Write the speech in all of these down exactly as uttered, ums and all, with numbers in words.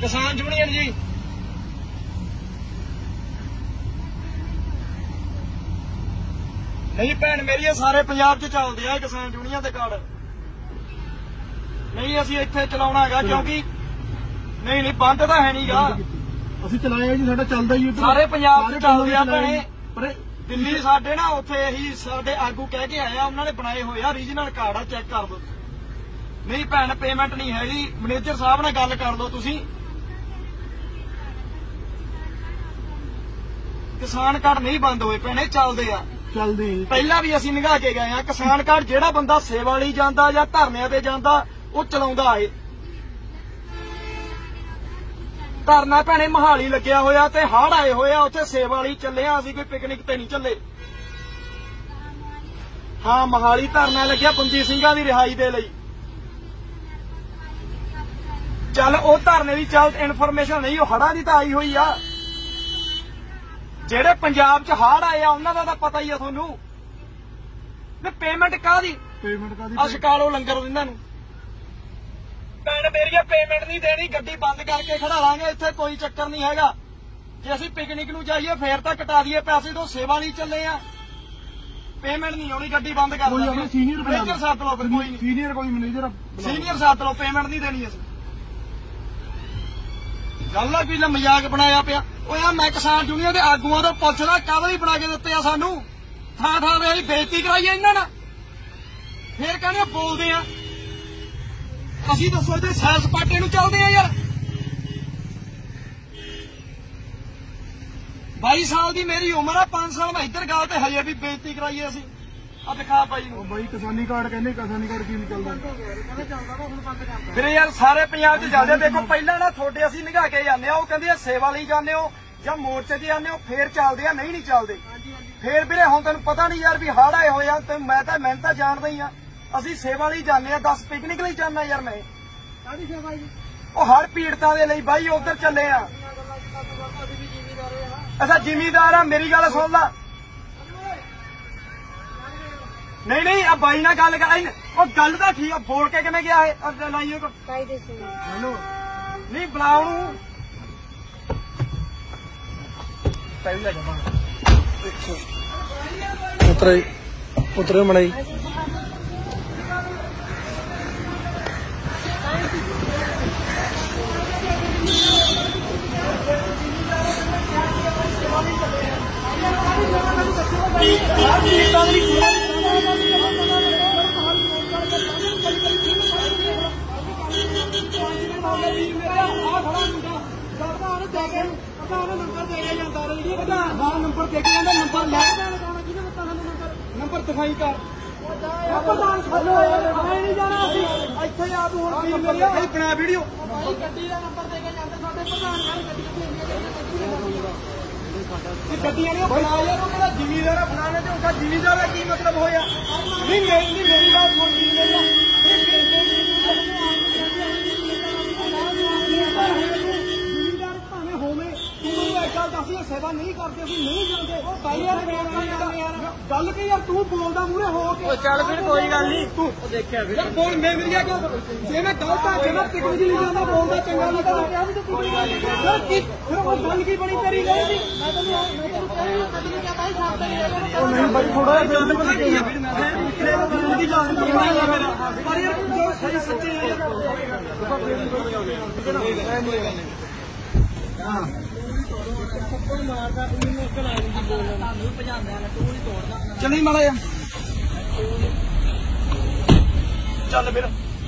किसान यूनियन जी नहीं भैन मेरी सारे पंजाब च चलते हैं किसान यूनियन के कार्ड नहीं असी इत्थे चलाउणा है क्योंकि नहीं नहीं बंद तो है नहीं गा ਅਸੀਂ ਚਲਾਇਆ ਜੀ ਸਾਡਾ ਚੱਲਦਾ ਹੀ ਸਾਰੇ ਪੰਜਾਬ ਚ ਚੱਲਦੇ ਆ ਭੈਣੇ ਪਰ ਦਿੱਲੀ ਸਾਡੇ ਨਾ ਉੱਥੇ ਇਹੀ ਸਾਡੇ ਆਗੂ ਕਹਿ ਕੇ ਆਇਆ ਉਹਨਾਂ ਨੇ ਬਣਾਏ ਹੋਏ ਆ ਰੀਜਨਲ ਕਾਰਡ ਆ ਚੈੱਕ ਕਰ ਲਓ ਨਹੀਂ ਭੈਣ ਪੇਮੈਂਟ ਨਹੀਂ ਹੈਗੀ ਮੈਨੇਜਰ ਸਾਹਿਬ ਨਾਲ ਗੱਲ ਕਰ ਲਓ ਤੁਸੀਂ ਕਿਸਾਨ ਕਾਰਡ ਨਹੀਂ ਬੰਦ ਹੋਏ ਭੈਣੇ ਚੱਲਦੇ ਆ ਚੱਲਦੇ ਪਹਿਲਾਂ ਵੀ ਅਸੀਂ ਨਿਗਾਹ ਕੇ ਗਏ ਆ ਕਿਸਾਨ ਕਾਰਡ ਜਿਹੜਾ ਬੰਦਾ ਸੇਵਾ ਲਈ ਜਾਂਦਾ ਜਾਂ ਧਰਨਿਆਂ ਤੇ ਜਾਂਦਾ ਉਹ ਚਲਾਉਂਦਾ ਏ ਧਰਨਾ ਭੈਣੇ ਮਹਾਲੀ ਲੱਗਿਆ ਹੋਇਆ ਤੇ ਹੜ੍ਹ ਆਏ ਹੋਏ ਆ ਉੱਥੇ ਸੇਵਾ ਲਈ ਚੱਲੇ ਆ ਅਸੀਂ ਕੋਈ ਪਿਕਨਿਕ ਤੇ ਨਹੀਂ ਚੱਲੇ ਹਾਂ ਮਹਾਲੀ ਧਰਨਾ ਲੱਗਿਆ ਬੰਦੀ ਸਿੰਘਾਂ ਦੀ ਰਿਹਾਈ ਦੇ ਲਈ ਚੱਲ ਉਹ ਧਰਨੇ ਦੀ ਚੱਲ ਇਨਫੋਰਮੇਸ਼ਨ ਨਹੀਂ ਉਹ ਹੜ੍ਹਾਂ ਦੀ ਤਾਂ ਆਈ ਹੋਈ ਆ ਜਿਹੜੇ ਪੰਜਾਬ ਚ ਹੜ੍ਹ ਆਏ ਆ ਉਹਨਾਂ ਦਾ ਤਾਂ ਪਤਾ ਹੀ ਆ ਤੁਹਾਨੂੰ ਤੇ ਪੇਮੈਂਟ ਕਾਹਦੀ ਪੇਮੈਂਟ ਕਾਹਦੀ ਅਸ਼ਕਾਲੋ ਲੰਗਰ ਇਹਨਾਂ ਨੂੰ ਭੈਣ ਮੇਰੀ ਪੇਮੈਂਟ ਨਹੀਂ ਦੇਣੀ ਗੱਡੀ ਬੰਦ ਕਰਕੇ ਖੜਾ ਲਾਂਗੇ ਇੱਥੇ ਕੋਈ ਚੱਕਰ ਨਹੀਂ ਹੈਗਾ ਜੇ ਅਸੀਂ ਪਿਕਨਿਕ ਨੂੰ ਜਾਈਏ ਫੇਰ ਤਾਂ ਕਟਾ ਦਈਏ ਪੈਸੇ ਤੋਂ ਸੇਵਾ ਲਈ ਚੱਲੇ ਆ ਪੇਮੈਂਟ ਨਹੀਂ ਆਉਣੀ ਗੱਡੀ ਬੰਦ ਕਰ ਦਾਂਗੇ ਸੀਨੀਅਰ ਮੈਨੇਜਰ ਸੱਦ ਲਓ ਕੋਈ ਨਹੀਂ ਸੀਨੀਅਰ ਕੋਈ ਮੈਨੇਜਰ ਸੀਨੀਅਰ ਸੱਦ ਲਓ ਪੇਮੈਂਟ ਨਹੀਂ ਦੇਣੀ ਅਸੀਂ ਗੱਲ ਆ ਕੋਈ ਮਜ਼ਾਕ ਬਣਾਇਆ ਪਿਆ ਉਹ ਯਾਰ ਮੈਂ ਕਿਸਾਨ ਯੂਨੀਅਨ ਦੇ ਆਗੂਆਂ ਤੋਂ ਪੁੱਛਦਾ ਕਾਹਦੇ ਬਣਾ ਕੇ ਦਿੱਤੇ ਆ ਸਾਨੂੰ ਥਾਂ ਥਾਂ ਤੇ ਅਸੀਂ ਬੇਇੱਜ਼ਤੀ ਕਰਾਈ ਆ ਇਹਨਾਂ ਨਾਲ ਫੇਰ ਕਹਿੰਦੇ ਬੋਲਦੇ ਆ ਅਸੀਂ ਦੱਸੋ ਜੇ ਸੈਰ ਸਪਾਟੇ ਨੂੰ ਚੱਲਦੇ ਆ ਯਾਰ ਬਾਈ ਸਾਲ ਦੀ ਮੇਰੀ ਉਮਰ ਆ ਪੰਜ ਸਾਲ ਮੈਂ ਇੱਧਰ ਗੱਲ ਤੇ ਹਜੇ ਵੀ ਬੇਇੱਜ਼ਤੀ ਕਰਾਈਏ ਅਸੀਂ ਆ ਦਿਖਾ ਬਾਈ ਨੂੰ ਬਾਈ ਕਿਸਾਨੀ ਕਾਰਡ ਕਹਿੰਦੇ ਕਿਸਾਨੀ ਕਾਰਡ ਕੀ ਨਹੀਂ ਚੱਲਦਾ ਵੀਰੇ ਯਾਰ ਸਾਰੇ ਪੰਜਾਬ ਚ ਜਾਂਦੇ ਦੇਖੋ ਪਹਿਲਾਂ ਨਾ ਤੁਹਾਡੇ ਅਸੀਂ ਨਿਗਾਹ ਕੇ ਜਾਂਦੇ ਆ ਉਹ ਕਹਿੰਦੇ ਸੇਵਾ ਲਈ ਜਾਂਦੇ ਹੋ ਜਾਂ ਮੋਰਚੇ ਤੇ ਜਾਂਦੇ ਹੋ ਫੇਰ ਚੱਲਦੇ ਆ ਨਹੀਂ ਨਹੀਂ ਚੱਲਦੇ ਫੇਰ ਵੀਰੇ ਹੁਣ ਤੈਨੂੰ ਪਤਾ ਨਹੀਂ ਯਾਰ ਵੀ ਹੜ੍ਹ ਆਏ ਹੋਏ ਆ ਤੇ ਮੈਂ ਤਾਂ ਮੈਂ ਤਾਂ ਜਾਣਦਾ ਹੀ ਆ ਅਸੀਂ ਸੇਵਾ ਲਈ ਜਾਂਦੇ ਆ ਦਸ ਪਿਕਨਿਕ ਲਈ ਜਾਣਾ ਯਾਰ ਮੈਂ ਕਾਹਦੀ ਸੇਵਾ ਜੀ ਉਹ ਹਰ ਪੀੜਤਾਂ ਦੇ ਲਈ ਬਾਈ ਉਧਰ ਚੱਲੇ ਆ ਅੱਛਾ ਜ਼ਿਮੀਦਾਰ ਆ ਮੇਰੀ ਗੱਲ ਸੁਣ ਲਾ ਨਹੀਂ ਨਹੀਂ ਆ ਬਾਈ ਨਾਲ ਗੱਲ ਕਰ ਉਹ ਗੱਲ ਤਾਂ ਠੀਕ ਆ ਬੋਲ ਕੇ ਕਿਵੇਂ ਗਿਆ ਇਹ ਲਾਈਏ ਹੈਲੋ ਨਹੀਂ ਬੁਲਾਓ ਨੂੰ ਪਹਿਲਾਂ ਜਮਾ ਉਤਰੇ ਉਤਰੇ ਮੜਾਈ ਨੰਬਰ ਦੇ ਕੇ ਜਾਂਦਾ ਨੰਬਰ ਲੈ ਨੰਬਰ ਦਿਖਾਈ ਕਰ ਪ੍ਰਧਾਨ ਸਾਨੂੰ ਨਹੀਂ ਜਾਣਾ ਅਸੀਂ ਇੱਥੇ ਆ ਤੂੰ ਹੁਣ ਬਣਾ ਵੀਡੀਓ ਗੱਡੀ ਦਾ ਨੰਬਰ ਦੇ ਕੇ ਜਾਂਦੇ ਸਾਡੇ ਪ੍ਰਧਾਨ ਗੱਡੀਆਂ ਨੇ ਬਣਾ ਯਾਰ ਉਹ ਮੇਰਾ ਜ਼ਿਮੀਦਾਰ ਬਣਾਣੇ ਤੇ ਉਹਦਾ ਜ਼ਿਮੀਦਾਰ ਦਾ ਕੀ ਮਤਲਬ ਹੋਇਆ ਨਹੀਂ ਮੇਰੀ ਨਹੀਂ ਮੇਰੀ ਗੱਲ ਸੁਣ ਜ਼ਿਮੀਦਾਰ ਭਾਵੇਂ ਹੋਵੇ ਤੂੰ ਇਹ ਗੱਲ ਦੱਸ ਇਹ ਸੇਵਾ ਨਹੀਂ ਕਰਦੇ ਅਸੀਂ ਨਹੀਂ ਜਾਂਦੇ ਉਹ ਬਾਈ ਯਾਰ ਗੱਲ ਕੀ ਯਾਰ ਤੂੰ ਬੋਲਦਾ ਮੂਹਰੇ ਹੋ ਕੇ ਚੱਲ ਫਿਰ ਕੋਈ ਗੱਲ ਨਹੀਂ ਤੂੰ ਦੇਖਿਆ ਫਿਰ ਬੋਲ ਮੈਂ ਮੇਰੀ ਗੱਲ ਜੇ ਮੈਂ ਗਲਤ ਆ ਜੇ ਮੈਂ ਟਿਕਟ ਜੀ ਨਹੀਂ ਜਾਂਦਾ ਬੋਲਦਾ ਚੰਗਾ ਨਹੀਂ ਤਾਂ ਕਿਹਾ ਵੀ ਤੂੰ ਯਾਰ ਕੀ ਫਿਰ ਉਹ ਗੱਲ ਕੀ ਬਣੀ ਤੇਰੀ ਗੱਲ ਦੀ ਮੈਂ ਤੈਨੂੰ ਮੈਂ ਤੈਨੂੰ ਕਹਿ ਕਦੀ ਨਹੀਂ ਕਿਹਾ ਬਾਈ ਸਾਥ ਤੇ ਉਹ ਨਹੀਂ ਬਾਈ ਥੋੜਾ ਜਿਹਾ ਜਲਦ ਬਣ ਕੇ ਫਿਰ ਮੈਂ ਇਕਲੇ ਨੂੰ ਦੀ ਜਾਨ ਦੀ ਮੇਰਾ ਪਰ ਯਾਰ ਜੋ ਸਹੀ ਸੱਚੇ ਹੈ ਹਾਂ ਚਲੀ ਮਾੜਾ ਚੱਲ ਫਿਰ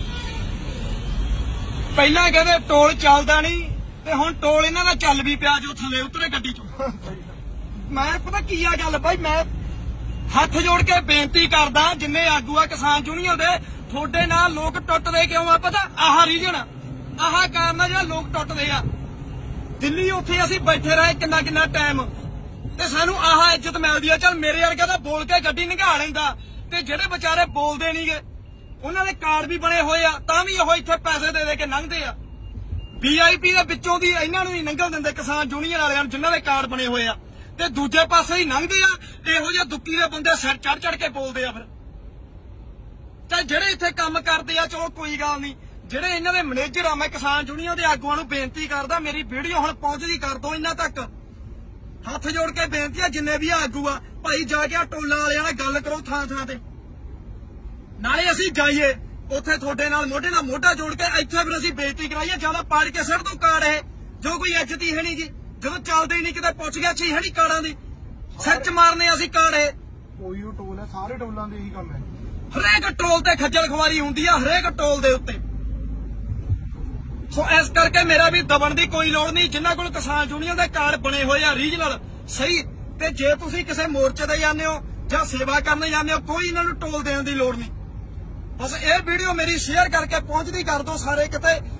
ਪਹਿਲਾਂ ਕਹਿੰਦੇ ਟੋਲ ਚੱਲਦਾ ਨਹੀਂ ਤੇ ਹੁਣ ਟੋਲ ਇਹਨਾਂ ਦਾ ਚੱਲ ਵੀ ਪਿਆ ਜੋ ਥੱਲੇ ਉਤਰੇ ਗੱਡੀ ਚੋਂ ਮੈਂ ਪਤਾ ਕੀ ਆ ਗੱਲ ਬਾਈ ਮੈਂ ਹੱਥ ਜੋੜ ਕੇ ਬੇਨਤੀ ਕਰਦਾ ਜਿੰਨੇ ਆਗੂ ਆ ਕਿਸਾਨ ਯੂਨੀਅਨ ਦੇ ਤੁਹਾਡੇ ਨਾਲ ਲੋਕ ਟੁੱਟਦੇ ਕਿਉਂ ਆ ਪਤਾ ਆਹ ਰੀਜਨ ਆਹ ਕਾਰਨ ਆ ਜਿਹੜਾ ਲੋਕ ਟੁੱਟਦੇ ਆ ਦਿੱਲੀ ਉੱਥੇ ਅਸੀਂ ਬੈਠੇ ਰਹੇ ਕਿੰਨਾ ਕਿੰਨਾ ਟਾਈਮ ਤੇ ਸਾਨੂੰ ਆਹ ਇੱਜ਼ਤ ਮਿਲਦੀ ਆ ਚੱਲ ਮੇਰੇ ਵਰਗਾ ਤਾਂ ਬੋਲ ਕੇ ਗੱਡੀ ਨਿਕਾਲ ਲੈਂਦਾ ਤੇ ਜਿਹੜੇ ਵਿਚਾਰੇ ਬੋਲਦੇ ਨਹੀਂਗੇ ਉਹਨਾਂ ਦੇ ਕਾਰਡ ਵੀ ਬਣੇ ਹੋਏ ਆ ਤਾਂ ਵੀ ਉਹ ਇੱਥੇ ਪੈਸੇ ਦੇ ਦੇ ਕੇ ਲੰਘਦੇ ਆ ਵੀ ਆਈ ਪੀ ਦੇ ਵਿੱਚੋਂ ਦੀ ਇਹਨਾਂ ਨੂੰ ਨਹੀਂ ਲੰਘਣ ਦਿੰਦੇ ਕਿਸਾਨ ਯੂਨੀਅਨ ਵਾਲਿਆਂ ਨੂੰ ਜਿਨ੍ਹਾਂ ਦੇ ਕਾਰਡ ਬਣੇ ਹੋਏ ਆ ਤੇ ਦੂਜੇ ਪਾਸੇ ਹੀ ਲੰਘਦੇ ਆ ਇਹੋ ਜਿਹੇ ਦੁੱਕੀ ਦੇ ਬੰਦੇ ਸਿਰ ਚੜ ਚੜ ਕੇ ਬੋਲਦੇ ਆ ਫਿਰ ਚਾਹੇ ਜਿਹੜੇ ਇੱਥੇ ਕੰਮ ਕਰਦੇ ਆ ਚਲੋ ਕੋਈ ਗੱਲ ਨਹੀਂ ਜਿਹੜੇ ਇਹਨਾਂ ਦੇ ਮੈਨੇਜਰ ਆ, ਮੈਂ ਕਿਸਾਨ ਯੂਨੀਅਨ ਦੇ ਆਗੂਆਂ ਨੂੰ ਬੇਨਤੀ ਕਰਦਾ, ਮੇਰੀ ਵੀਡੀਓ ਹੁਣ ਪਹੁੰਚਦੀ ਕਰ ਦੋ ਇਹਨਾਂ ਤੱਕ। ਹੱਥ ਜੋੜ ਕੇ ਬੇਨਤੀ ਆ, ਜਿੰਨੇ ਵੀ ਆਗੂ ਆ ਭਾਈ, ਜਾ ਕੇ ਆ ਟੋਲਾ ਵਾਲਿਆਂ ਨਾਲ ਗੱਲ ਕਰੋ ਥਾਂ ਥਾਂ ਤੇ, ਨਾਲੇ ਅਸੀਂ ਜਾਈਏ ਉੱਥੇ ਤੁਹਾਡੇ ਨਾਲ ਮੋਢੇ ਨਾਲ ਮੋਢਾ ਜੋੜ ਕੇ ਇੱਥੇ ਫਿਰ ਅਸੀਂ ਬੇਇੱਜ਼ਤੀ ਕਰਾਈਏ। ਜਿਆਦਾ ਪਾੜ ਕੇ ਸਿਰ ਤੋਂ ਕਾੜ ਇਹ ਜੋ ਕੋਈ ਇੱਜ਼ਤ ਹੀ ਹੈ ਨਹੀਂ ਗੀ, ਜਦੋਂ ਚੱਲਦੇ ਹੀ ਨਹੀਂ ਕਿਤੇ ਪੁੱਛ ਗਿਆ ਸੀ ਹੈ ਨਹੀਂ ਕਾੜਾਂ ਦੀ, ਸੱਚ ਮਾਰਨੇ ਅਸੀਂ ਕਾੜੇ। ਕੋਈ ਉਹ ਟੋਲ ਹੈ, ਸਾਰੇ ਟੋਲਾਂ ਦੇ ਇਹੀ ਕੰਮ ਹੈ। ਹਰੇਕ ਟੋਲ ਤੇ ਖੱਜਲ ਖਵਾਰੀ ਹੁੰਦੀ ਆ, ਹਰੇਕ ਟੋਲ ਦੇ ਉੱਤੇ। ਸੋ ਇਸ ਕਰਕੇ ਮੇਰਾ ਵੀ ਦਬਣ ਦੀ ਕੋਈ ਲੋੜ ਨਹੀਂ। ਜਿਨ੍ਹਾਂ ਕੋਲ ਕਿਸਾਨ ਯੂਨੀਅਨ ਦੇ ਕਾਰਡ ਬਣੇ ਹੋਏ ਆ ਰੀਜਨਲ ਸਹੀ, ਤੇ ਜੇ ਤੁਸੀਂ ਕਿਸੇ ਮੋਰਚੇ ਤੇ ਜਾਂਦੇ ਹੋ ਜਾਂ ਸੇਵਾ ਕਰਨ ਜਾਂਦੇ ਹੋ, ਕੋਈ ਇਹਨਾਂ ਨੂੰ ਟੋਲ ਦੇਣ ਦੀ ਲੋੜ ਨਹੀਂ। ਬਸ ਇਹ ਵੀਡੀਓ ਮੇਰੀ ਸ਼ੇਅਰ ਕਰਕੇ ਪਹੁੰਚਦੀ ਕਰ ਦਿਓ ਸਾਰੇ ਕਿਤੇ।